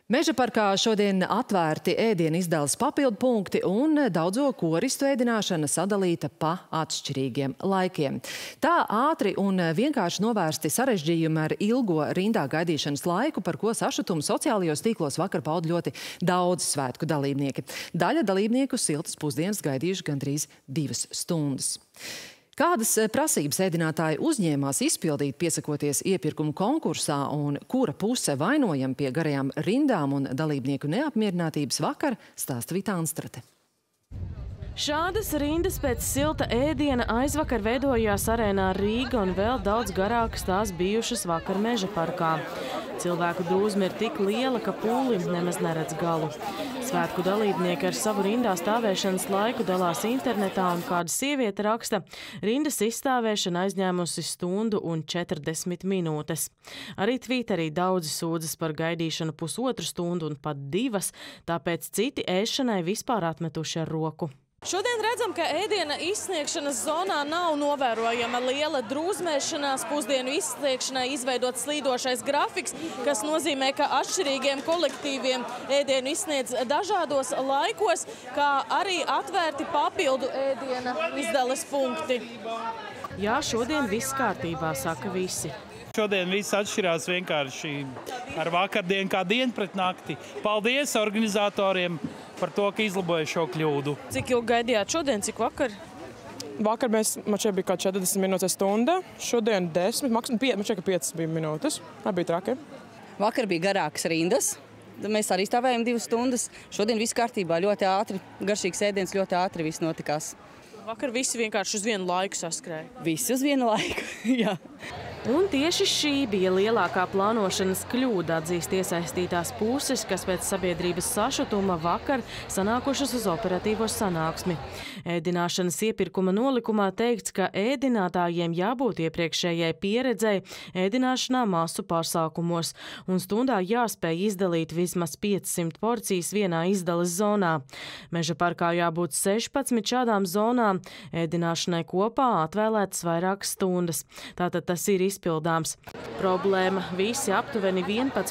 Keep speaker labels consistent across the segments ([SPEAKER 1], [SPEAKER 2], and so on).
[SPEAKER 1] Mežaparkā šodien atvērti ēdienu izdales papildu punkti un daudzo koristu ēdināšana sadalīta pa atšķirīgiem laikiem. Tā ātri un vienkārši novērsti sarežģījumi ar ilgo rindā gaidīšanas laiku, par ko sašutumu sociālajos tīklos vakar pauda ļoti daudz svētku dalībnieki. Daļa dalībnieku siltas pusdienas gaidījuši gandrīz 2 stundas. Kādas prasības ēdinātāji uzņēmās izpildīt, piesakoties iepirkumu konkursā, un kura puse vainojam pie garajām rindām un dalībnieku neapmierinātības vakar, stāsta Vita Anstrate.
[SPEAKER 2] Šādas rindas pēc silta ēdiena aizvakar veidojās arēnā Rīga un vēl daudz garākas tās bijušas vakar Mežaparkā. Cilvēku drūzme ir tik liela, ka pūlim nemaz neredz galu. Svētku dalībnieki ar savu rindā stāvēšanas laiku dalās internetā, un kāda sieviete raksta, rindas izstāvēšana aizņēmusi 1 stundu un 40 minūtes. Arī Twitterī daudzi sūdzas par gaidīšanu 1,5 stundu un pat 2, tāpēc citi ēšanai vispār atmetuši ar roku.
[SPEAKER 3] Šodien redzam, ka ēdiena izsniegšanas zonā nav novērojama liela drūzmēšanās. Pusdienu izsniegšanai izveidots slīdošais grafiks, kas nozīmē, ka atšķirīgiem kolektīviem ēdienu izsniedz dažādos laikos, kā arī atvērti papildu ēdiena izdales punkti.
[SPEAKER 2] Jā, šodien viss kārtībā, saka visi.
[SPEAKER 4] Šodien viss atšķirās vienkārši ar vakardienu kā dienu pret nakti. Paldies organizatoriem par to, ka izlaboja šo kļūdu.
[SPEAKER 3] Cik ilgi gaidījāt šodien, cik vakar?
[SPEAKER 5] Vakar man šeit bija kaut 40 minūtes stunda, šodien 10, maksimum 5 bija minūtes. Tā bija traki.
[SPEAKER 6] Vakar bija garākas rindas. Mēs arī stāvējam 2 stundas. Šodien viss kārtībā, ļoti ātri, garšīgs ēdiens, ļoti ātri viss notikās.
[SPEAKER 3] Vakar visi vienkārši uz vienu laiku saskrēja.
[SPEAKER 6] Visi uz vienu laiku, jā.
[SPEAKER 2] Un tieši šī bija lielākā plānošanas kļūda, atzīst iesaistītās puses, kas pēc sabiedrības sašutuma vakar sanākušas uz operatīvo sanāksmi. Ēdināšanas iepirkuma nolikumā teikts, ka ēdinātājiem jābūt iepriekšējai pieredzei ēdināšanā masu pasākumos, un stundā jāspēj izdalīt vismaz 500 porcijas vienā izdales zonā. Mežaparkā jābūt 16 šādām zonām, ēdināšanai kopā atvēlētas vairākas stundas. Tātad tas ir izpildāms. Problēma – visi aptuveni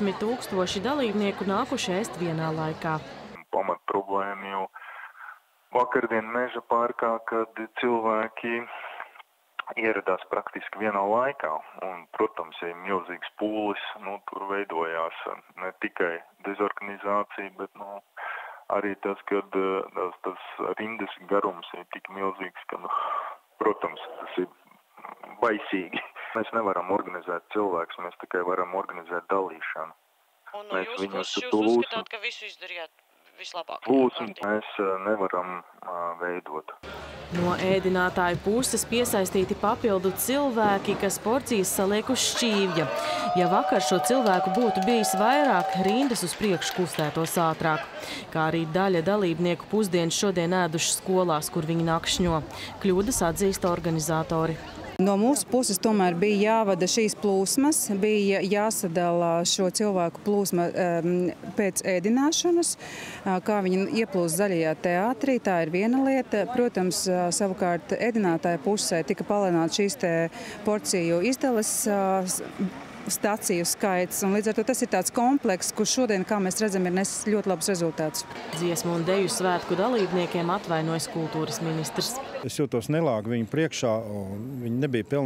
[SPEAKER 2] 11,000 dalībnieku nākuši ēst vienā laikā.
[SPEAKER 7] Pamat problēma jau vakardien Mežaparkā, kad cilvēki ieradās praktiski vienā laikā. Un, protams, ja ir milzīgs pūlis, tur veidojās ne tikai dezorganizācija, bet arī tas, kad tas rindas garums ir tik milzīgs, ka, protams, tas ir baisīgi. Mēs nevaram organizēt cilvēkus, mēs tikai varam organizēt dalīšanu.
[SPEAKER 3] Un no jūs uzskatāt, ka visu izdarījāt vislabāk?
[SPEAKER 7] Plūsmu mēs nevaram veidot.
[SPEAKER 2] No ēdinātāju puses piesaistīti papildu cilvēki, kas porcijas saliek uz šķīvja. Ja vakar šo cilvēku būtu bijis vairāk, rindas uz priekšu kustētos ātrāk. Kā arī daļa dalībnieku pusdienas šodien ēduši skolās, kur viņi nakšņo. Kļūdas atzīst organizatori.
[SPEAKER 8] No mūsu puses tomēr bija jāvada šīs plūsmas, bija jāsadala šo cilvēku plūsma pēc ēdināšanas, kā viņi ieplūst zaļajā teātrī, tā ir viena lieta. Protams, savukārt ēdinātāja pusē tika palielināts šīs porciju izdales staciju skaits, un līdz ar to tas ir tāds komplekss, kurš šodien, kā mēs redzam, ir nesis ļoti labs rezultāts.
[SPEAKER 2] Dziesmu un deju svētku dalībniekiem atvainojas kultūras ministrs.
[SPEAKER 9] Es jūtos nelāgi viņu priekšā, un viņi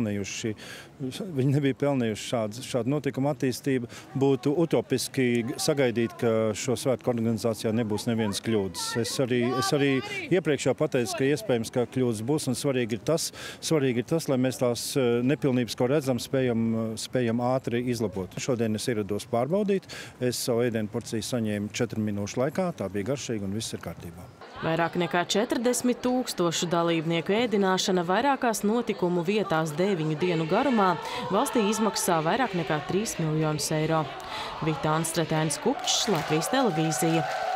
[SPEAKER 9] nebija pelnījuši šādu notikumu attīstību. Būtu utopiski sagaidīt, ka šo svētku organizācijā nebūs nevienas kļūdas. Es arī iepriekš jau pateicu, ka iespējams, ka kļūdas būs, un svarīgi ir tas, lai mēs tās nepilnības, ko redzam, spējam ātri izlabot. Šodien es ierados pārbaudīt. Es savu ēdienu porciju saņēmu 4 minūšu laikā. Tā bija garšīga un viss ir kārtībā.
[SPEAKER 2] Vairāk nekā 40,000 dalībnieku ēdināšana vairākās notikumu vietās 9 dienu garumā valstī izmaksā vairāk nekā 3 miljonus eiro. Vita Anstrate, Kupčs, Latvijas televīzija.